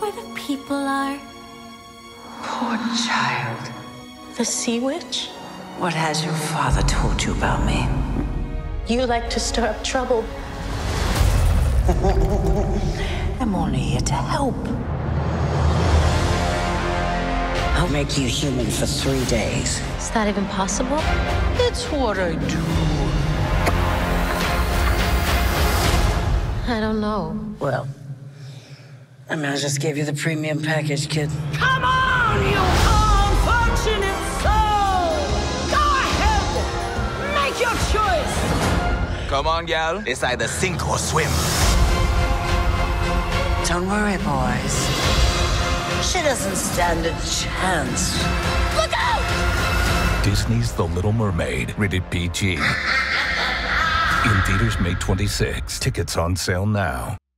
where the people are? Poor child. The sea witch? What has your father told you about me? You like to stir up trouble. I'm only here to help. I'll make you human for 3 days. Is that even possible? It's what I do. I don't know. Well, I mean, I just gave you the premium package, kid. Come on, you unfortunate soul! Go ahead! Make your choice! Come on, gal. It's either sink or swim. Don't worry, boys. She doesn't stand a chance. Look out! Disney's The Little Mermaid, rated PG. In theaters May 26. Tickets on sale now.